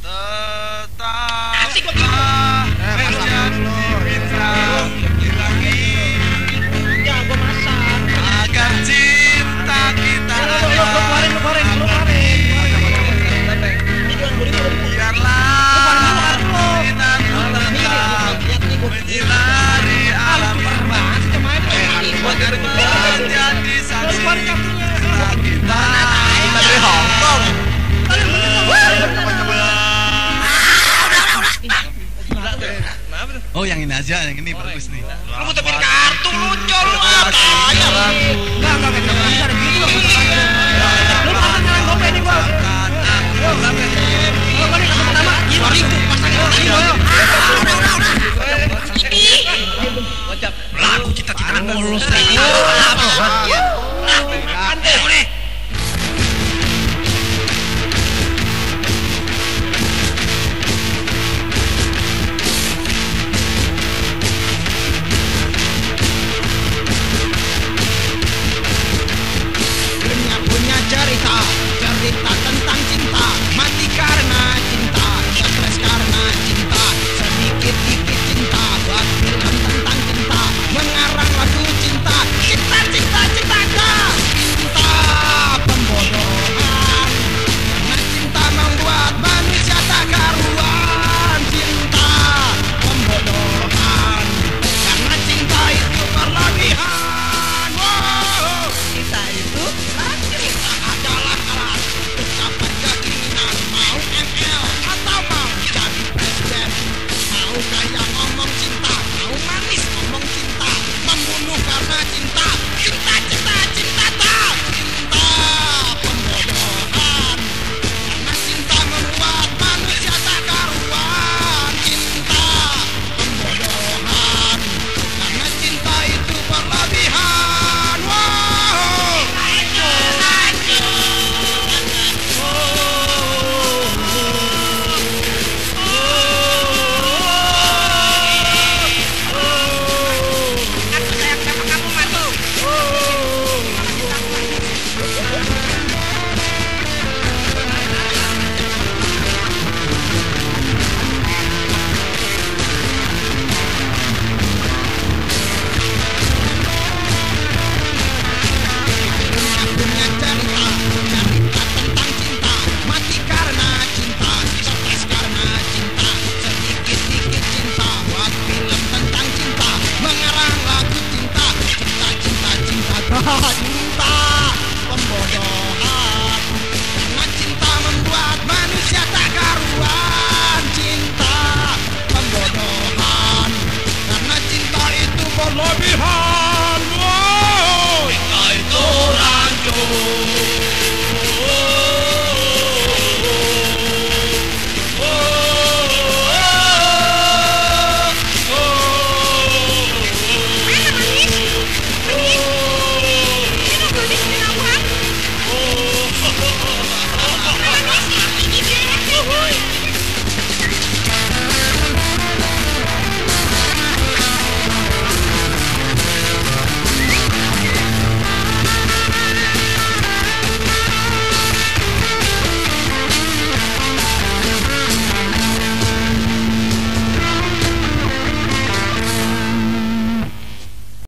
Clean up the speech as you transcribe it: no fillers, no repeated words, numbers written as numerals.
Tetaplah bintang di langit, Ya, gua masak. agar cinta kita biarlah sinar tetap menyinari alam agar menjadi saksi cinta kita. Dari Hongkong. Oh, yang ini aja, yang ini bagus nih. Lu mau temuin kartu lucu lu apa? Enggak bisa ada gitu loh. Lu pasang jalan gope nih gua. Gua nih kata pertama itu pasangin lagi gua. Udah. Lagu kita tidak mulus.